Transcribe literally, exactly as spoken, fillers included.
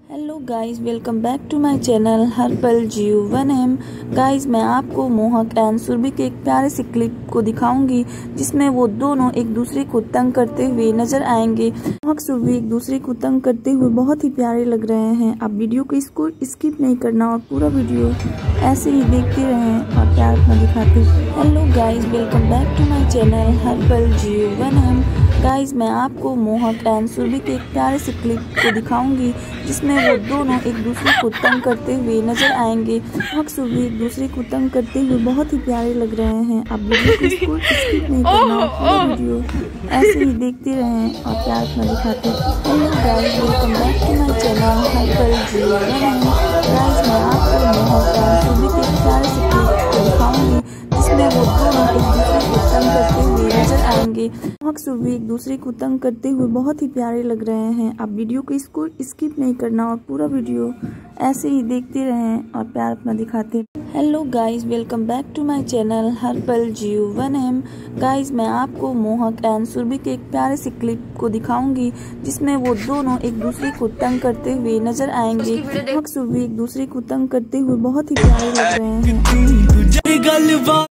Hello guys, welcome back to my channel Har Pal Jiyo one M. Guys, मैं आपको मोहक and Surabhi के एक प्यारे से क्लिप को दिखाऊंगी जिसमें वो दोनों एक दूसरे को तंग करते हुए नजर आएंगे। मोहक सुरभि एक दूसरे को तंग करते हुए बहुत ही प्यारे लग रहे हैं। आप वीडियो को इसको स्किप नहीं करना और पूरा वीडियो ऐसे ही देखते रहें और प्यार अपना दिखाते। Hello guys, welcome back to my channel Har Pal Jiyo one M. Guys, मैं आपको मोहक एंड सुरभि के एक प्यारे से क्लिप को दिखाऊंगी जिसमें वो दोनों एक दूसरे को तंग करते हुए नजर आएंगे। मोहक सुरभि एक दूसरे को तंग करते हुए बहुत ही प्यारे लग रहे हैं। आप वीडियो को इसको स्किप नहीं करना और पूरा वीडियो ऐसे ही देखते रहें और प्यार अपना दिखाते। Hello guys, welcome back to my channel Har Pal Jiyo one M. Guys, मैं आपको मोहक एंड सुरभि के एक प्यारे से क्लिप को दिखाऊंगी जिसमें वो दोनों एक दूसरे को तंग करते हुए नजर आएंगे। मोहक सुरभि एक दूसरे को तंग करते हुए बहुत ही प्यारे लग रहे हैं। आप वीडियो को इसको स्किप नहीं करना और पूरा वीडियो ऐसे ही देखते रहें और प्यार अपना दिखाते। Hello guys, welcome back to my channel Har Pal Jiyo one M. Guys, मैं आपको मोहक एंड सुरभि के एक प्यारे से क्लिप को दिखाऊंगी जिसमें वो दोनों एक दूसरे को तंग करते हुए नजर आएंगे। मोहक सुरभि एक दूसरे को तंग करते हुए बहुत ही प्यारे लग रहे हैं।